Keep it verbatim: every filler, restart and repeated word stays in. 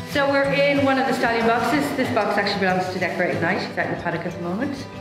So we're in one of the stallion boxes. This box actually belongs to Decorated Night. She's out in the paddock at the moment.